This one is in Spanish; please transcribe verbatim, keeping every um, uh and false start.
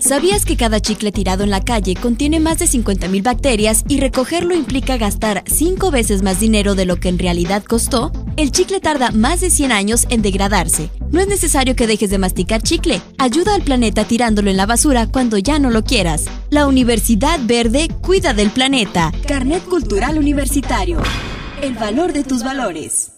¿Sabías que cada chicle tirado en la calle contiene más de cincuenta mil bacterias y recogerlo implica gastar cinco veces más dinero de lo que en realidad costó? El chicle tarda más de cien años en degradarse. No es necesario que dejes de masticar chicle. Ayuda al planeta tirándolo en la basura cuando ya no lo quieras. La Universidad Verde cuida del planeta. Carnet Cultural Universitario. El valor de tus valores.